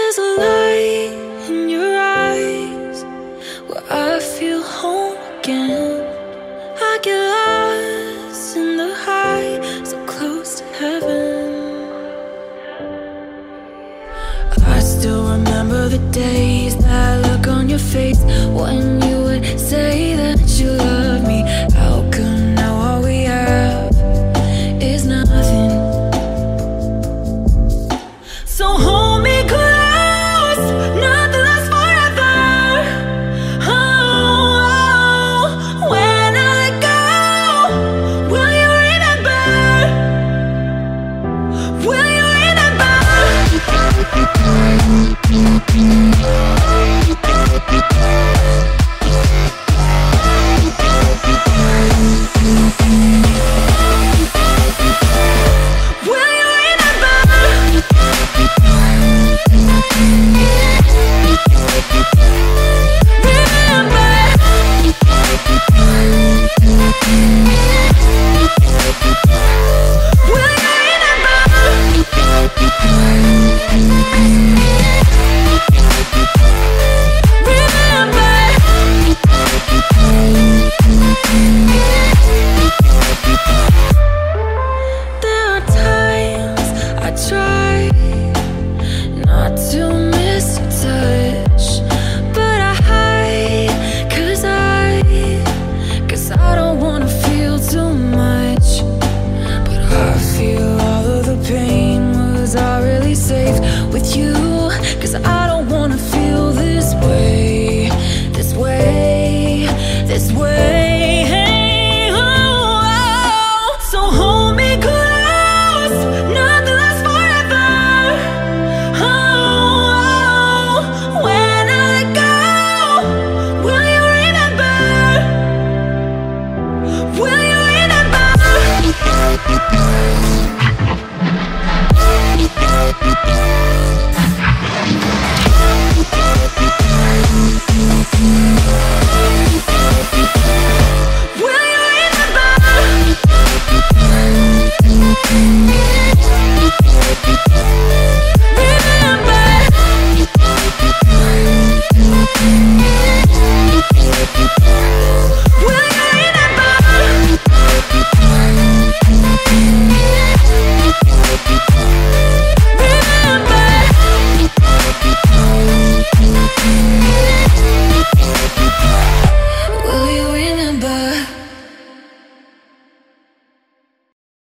There's a light in your eyes where I feel home again. I get lost in the high, so close to heaven. I still remember the days, that look on your face when you would say that you love me. How come now all we have is nothing? So hold me close, nothing lasts forever. Oh, when I go, will you remember? Will you remember? There are times I try not to miss your touch, but I hide, cause I don't wanna feel too much. But I feel all of the pain. Was I really safe with you? Cause I